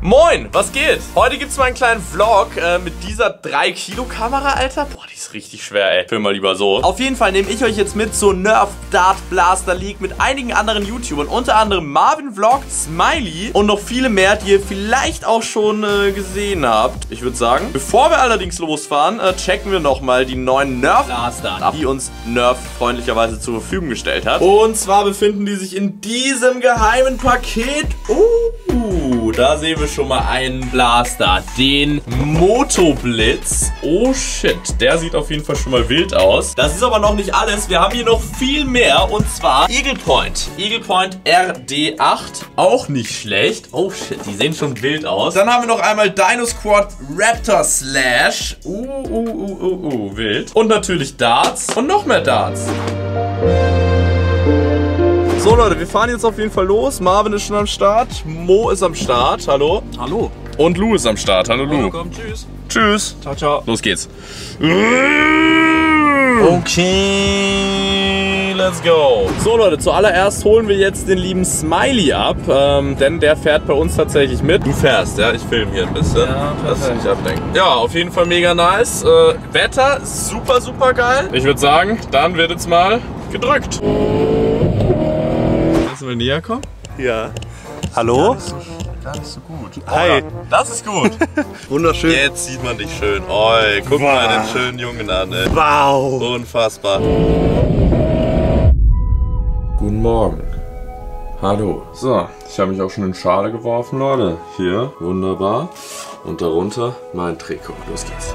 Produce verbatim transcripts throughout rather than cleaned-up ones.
Moin, was geht? Heute gibt's mal einen kleinen Vlog äh, mit dieser drei Kilo Kamera, Alter. Boah, die ist richtig schwer, ey. Film mal lieber so. Auf jeden Fall nehme ich euch jetzt mit zur Nerf Dart Blaster League mit einigen anderen YouTubern. Unter anderem Marvin Vlog, Smiley und noch viele mehr, die ihr vielleicht auch schon äh, gesehen habt. Ich würde sagen, bevor wir allerdings losfahren, äh, checken wir nochmal die neuen Nerf Blaster ab, die uns Nerf freundlicherweise zur Verfügung gestellt hat. Und zwar befinden die sich in diesem geheimen Paket. Uh, da sehen wir schon mal einen Blaster, den Motoblitz. Oh shit, der sieht auf jeden Fall schon mal wild aus. Das ist aber noch nicht alles, wir haben hier noch viel mehr und zwar Eagle Point. Eagle Point R D acht, auch nicht schlecht. Oh shit, die sehen schon wild aus. Dann haben wir noch einmal Dino Squad Raptor Slash. Uh, uh, uh, uh, uh, wild. Und natürlich Darts und noch mehr Darts. So Leute, wir fahren jetzt auf jeden Fall los. Marvin ist schon am Start, Mo ist am Start, hallo. Hallo. Und Lou ist am Start, hallo Lou. Willkommen, tschüss. Tschüss. Ciao, ciao. Los geht's. Okay, let's go. So Leute, zuallererst holen wir jetzt den lieben Smiley ab, ähm, denn der fährt bei uns tatsächlich mit. Du fährst, ja? Ich filme hier ein bisschen. Ja, lass dich nicht ablenken. Ja, auf jeden Fall mega nice. Äh, Wetter super, super geil. Ich würde sagen, dann wird jetzt mal gedrückt. Kannst du mal näher kommen? Ja. Hallo? Gar nicht so gut. Hi. Das ist gut. Wunderschön. Jetzt sieht man dich schön. Oi, guck wow. mal den schönen Jungen an, ey. Wow. Unfassbar. Guten Morgen. Hallo. So, ich habe mich auch schon in Schale geworfen, Leute. Hier, wunderbar. Und darunter mein Trikot. Los geht's.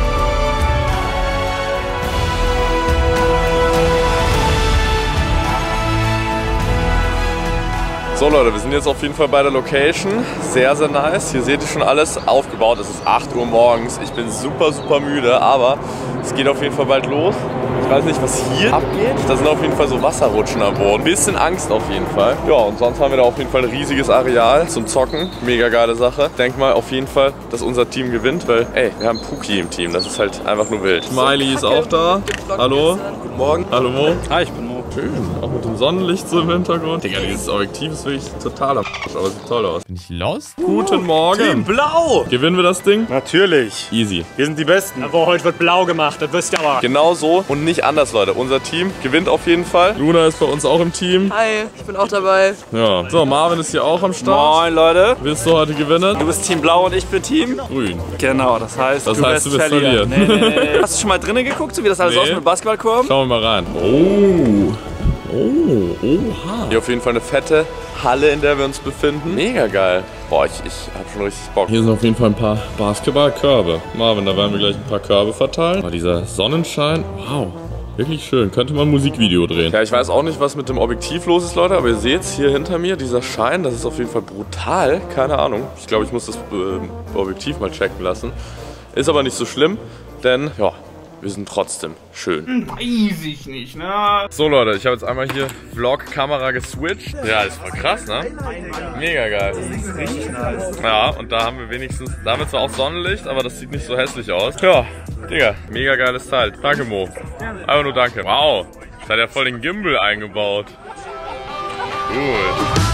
So Leute, wir sind jetzt auf jeden Fall bei der Location. Sehr, sehr nice. Hier seht ihr schon alles aufgebaut. Es ist acht Uhr morgens. Ich bin super, super müde, aber es geht auf jeden Fall bald los. Ich weiß nicht, was hier abgeht. Da sind auf jeden Fall so Wasserrutschen am Boden. Bisschen Angst auf jeden Fall. Ja, und sonst haben wir da auf jeden Fall ein riesiges Areal zum Zocken. Mega geile Sache. Denk mal auf jeden Fall, dass unser Team gewinnt, weil, ey, wir haben Puki im Team. Das ist halt einfach nur wild. Smiley ist auch da. Hallo. Guten Morgen. Hallo Mo. Hi, ich bin Mo. Schön. Auch mit dem Sonnenlicht so im Hintergrund. Digga, dieses Objektiv ist wirklich totaler Arsch, aber sieht toll aus. Bin ich lost? Guten Morgen. Team Blau. Gewinnen wir das Ding? Natürlich. Easy. Wir sind die Besten. Aber heute wird blau gemacht, das wisst ihr aber. Genau so und nicht anders, Leute. Unser Team gewinnt auf jeden Fall. Luna ist bei uns auch im Team. Hi, ich bin auch dabei. Ja. So, Marvin ist hier auch am Start. Moin Leute. Willst du heute gewinnen? Du bist Team Blau und ich bin Team Grün. Genau, das heißt, Das du heißt, wirst du wirst verlieren. verlieren. Nee, nee, nee. Hast du schon mal drinnen geguckt, so wie das alles Nee. aussieht mit Basketballkorben? Schauen wir mal rein. Oh. Oh, oha. Hier auf jeden Fall eine fette Halle, in der wir uns befinden. Mega geil. Boah, ich, ich hab schon richtig Bock. Hier sind auf jeden Fall ein paar Basketballkörbe. Marvin, da werden wir gleich ein paar Körbe verteilen. Oh, dieser Sonnenschein. Wow. Wirklich schön. Könnte man ein Musikvideo drehen. Ja, ich weiß auch nicht, was mit dem Objektiv los ist, Leute. Aber ihr seht es hier hinter mir, dieser Schein. Das ist auf jeden Fall brutal. Keine Ahnung. Ich glaube, ich muss das äh, Objektiv mal checken lassen. Ist aber nicht so schlimm, denn, ja, wir sind trotzdem schön. Weiß ich nicht, ne? So Leute, ich habe jetzt einmal hier Vlog-Kamera geswitcht. Ja, ist voll krass, ne? Mega geil. Das ist richtig nice. Ja, und da haben wir wenigstens, da haben wir zwar auch Sonnenlicht, aber das sieht nicht so hässlich aus. Ja, Digga, mega geiles Teil. Danke Mo. Einfach nur danke. Wow, das hat ja voll den Gimbal eingebaut. Cool.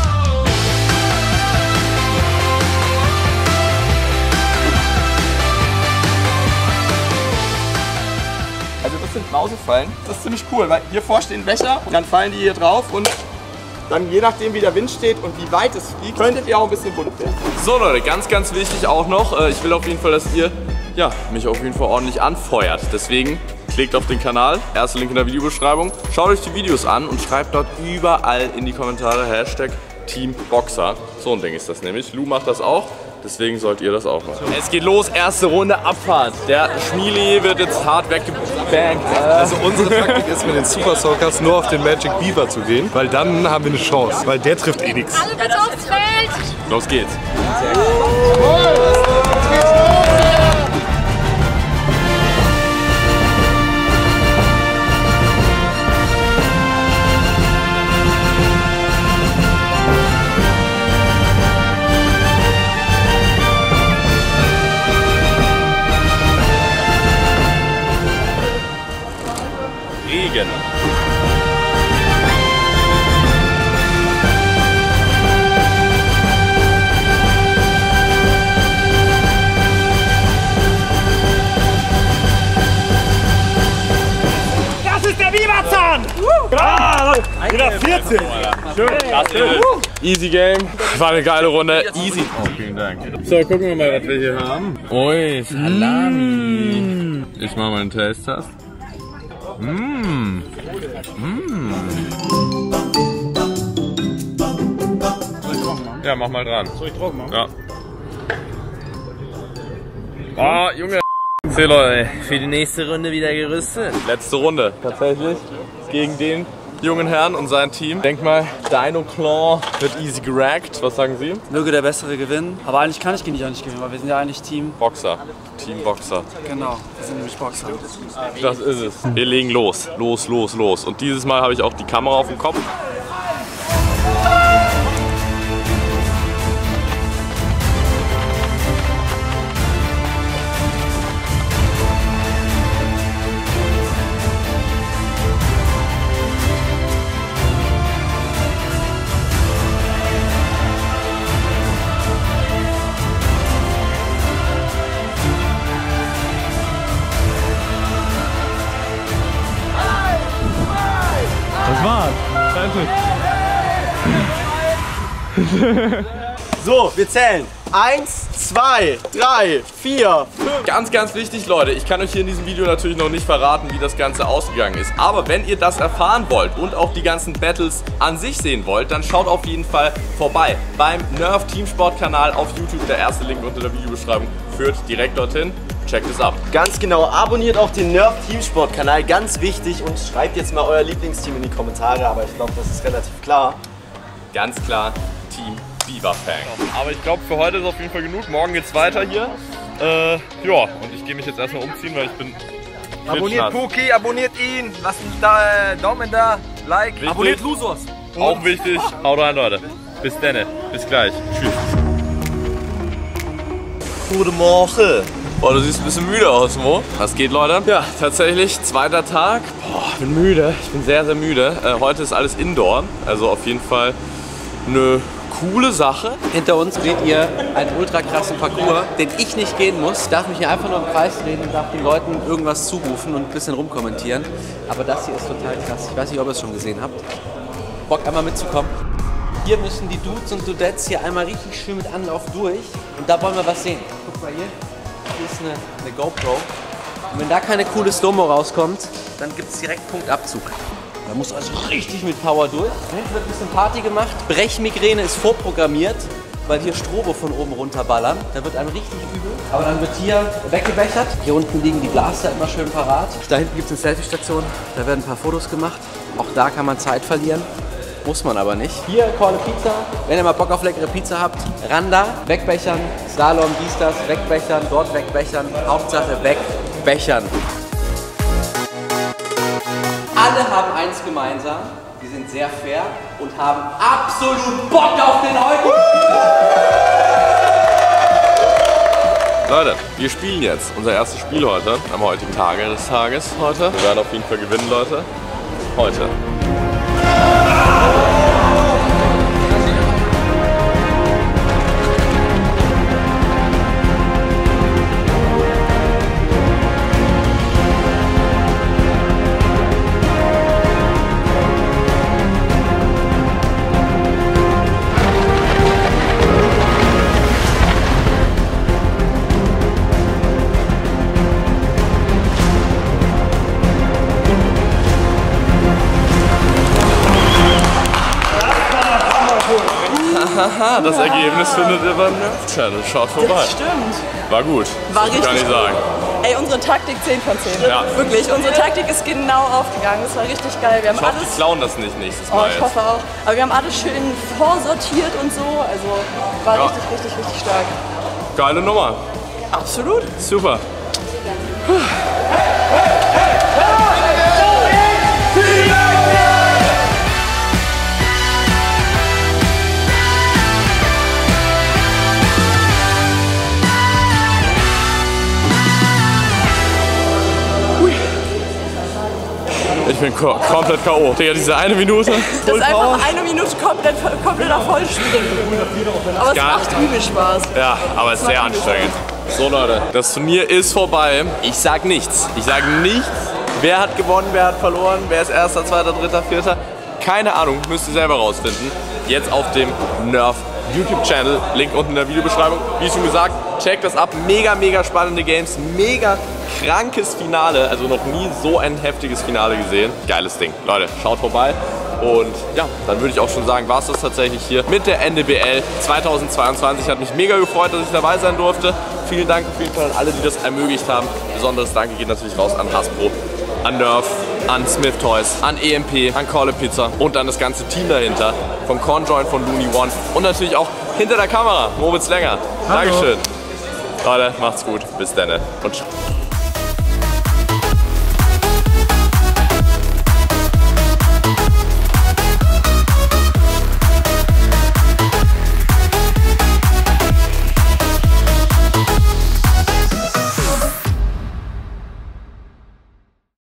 Also das sind Mausefallen. Das ist ziemlich cool, weil hier vor stehen Becher und dann fallen die hier drauf und dann je nachdem wie der Wind steht und wie weit es fliegt, könntet ihr auch ein bisschen bunt werden. So Leute, ganz, ganz wichtig auch noch, äh, ich will auf jeden Fall, dass ihr ja, mich auf jeden Fall ordentlich anfeuert. Deswegen klickt auf den Kanal, erster Link in der Videobeschreibung, schaut euch die Videos an und schreibt dort überall in die Kommentare Hashtag Team Boxer. So ein Ding ist das nämlich. Lou macht das auch. Deswegen sollt ihr das auch machen. Es geht los, erste Runde Abfahrt. Der Schmieli wird jetzt hart weggebankt. Also unsere Taktik ist mit den Super Soakers nur auf den Magic Beaver zu gehen, weil dann haben wir eine Chance, weil der trifft eh nichts. Alle bitte aufs Feld! Los geht's. Regen. Ah, wieder vierzig. Schön. Easy Game. War eine geile Runde. Easy. Oh, vielen Dank. So, gucken wir mal, was wir hier haben. Ui, Salami. Ich mach mal einen Taste-Test. Mmh. Mmh. Ja, mach mal dran. Soll ich trocken machen? Ja. Ah, Junge. So Leute, für die nächste Runde wieder gerüstet. Letzte Runde, tatsächlich. Gegen den jungen Herrn und sein Team. Denk mal, Dino Claw wird easy gerackt. Was sagen Sie? Möge der Bessere gewinnen. Aber eigentlich kann ich gegen dich auch nicht gewinnen, weil wir sind ja eigentlich Team. Boxer. Team Boxer. Genau, wir sind nämlich Boxer. Das ist es. Wir legen los. Los, los, los. Und dieses Mal habe ich auch die Kamera auf dem Kopf. Das war's. So, wir zählen. Eins, zwei, drei, vier, fünf. Ganz, ganz wichtig, Leute, ich kann euch hier in diesem Video natürlich noch nicht verraten, wie das Ganze ausgegangen ist. Aber wenn ihr das erfahren wollt und auch die ganzen Battles an sich sehen wollt, dann schaut auf jeden Fall vorbei beim Nerf Teamsport Kanal auf YouTube. Der erste Link unter der Videobeschreibung führt direkt dorthin. Checkt es ab. Ganz genau, abonniert auch den Nerf Teamsport Kanal, ganz wichtig. Und schreibt jetzt mal euer Lieblingsteam in die Kommentare, aber ich glaube, das ist relativ klar. Ganz klar, Team Beaver Fang. Aber ich glaube, für heute ist auf jeden Fall genug. Morgen geht's weiter hier. Äh, ja, und ich gehe mich jetzt erstmal umziehen, weil ich bin. Abonniert Puki, abonniert ihn, lasst einen da, äh, Daumen da, Like. Wichtig. Abonniert Lusos. Auch wichtig. Haut rein, Leute. Bis dann. Bis gleich. Tschüss. Gute Morgen. Oh, du siehst ein bisschen müde aus, Mo. Was geht, Leute? Ja, tatsächlich, zweiter Tag. Boah, ich bin müde. Ich bin sehr, sehr müde. Äh, heute ist alles Indoor. Also auf jeden Fall eine coole Sache. Hinter uns seht ihr einen ultra krassen Parcours, den ich nicht gehen muss. Ich darf mich hier einfach nur im Kreis drehen und darf den Leuten irgendwas zurufen und ein bisschen rumkommentieren. Aber das hier ist total krass. Ich weiß nicht, ob ihr es schon gesehen habt. Bock, einmal mitzukommen? Hier müssen die Dudes und Dudettes hier einmal richtig schön mit Anlauf durch. Und da wollen wir was sehen. Guck mal hier. Hier ist eine, eine GoPro. Und wenn da keine coole Slow-Mo rauskommt, dann gibt es direkt Punktabzug. Da muss also richtig mit Power durch. Da hinten wird ein bisschen Party gemacht. Brechmigräne ist vorprogrammiert, weil hier Strobo von oben runterballern. Da wird einem richtig übel. Aber dann wird hier weggebechert. Hier unten liegen die Blaster immer schön parat. Da hinten gibt es eine Selfie-Station. Da werden ein paar Fotos gemacht. Auch da kann man Zeit verlieren. Muss man aber nicht. Hier Call a Pizza. Wenn ihr mal Bock auf leckere Pizza habt, ran da, wegbechern. Slalom, dies, das, wegbechern, dort wegbechern. Hauptsache wegbechern. Alle haben eins gemeinsam. Die sind sehr fair und haben absolut Bock auf den heutigen Leute, wir spielen jetzt unser erstes Spiel heute, am heutigen Tage des Tages heute. Wir werden auf jeden Fall gewinnen, Leute. Heute. Haha, das Ergebnis findet ihr beim Nerf Challenge. Schaut vorbei. Das stimmt. War gut. War das kann ich richtig gar nicht sagen. Ey, unsere Taktik zehn von zehn. Ja. Wirklich, unsere Taktik ist genau aufgegangen. Das war richtig geil. Wir haben Ich hoffe, alles. die klauen das nicht nächstes Oh, Mal. ich hoffe auch. Aber wir haben alles schön vorsortiert und so. Also war Ja. richtig, richtig, richtig stark. Geile Nummer. Absolut. Super. Ich bin ko komplett K O Digga, diese eine Minute. Das ist einfach eine Minute komplett, kompletter Vollspringen. Aber es Gar- macht übel Spaß. Ja, aber es ist sehr anstrengend. So Leute, das Turnier ist vorbei. Ich sag nichts. Ich sage nichts Wer hat gewonnen, wer hat verloren, wer ist erster, zweiter, dritter, vierter? Keine Ahnung, müsst ihr selber rausfinden. Jetzt auf dem Nerf YouTube-Channel, Link unten in der Videobeschreibung. Wie schon gesagt, checkt das ab. Mega, mega spannende Games, mega krankes Finale. Also noch nie so ein heftiges Finale gesehen. Geiles Ding. Leute, schaut vorbei. Und ja, dann würde ich auch schon sagen, war es das tatsächlich hier mit der N D B L zweitausendzweiundzwanzig. Hat mich mega gefreut, dass ich dabei sein durfte. Vielen Dank auf jeden Fall an alle, die das ermöglicht haben. Besonderes Danke geht natürlich raus an Hasbro, an Nerf, an Smith Toys, an E M P, an Call a Pizza und an das ganze Team dahinter. Von Conjoint, von Looney One und natürlich auch hinter der Kamera, Moritz Länger. Hallo. Dankeschön. Leute, macht's gut. Bis dann und ciao.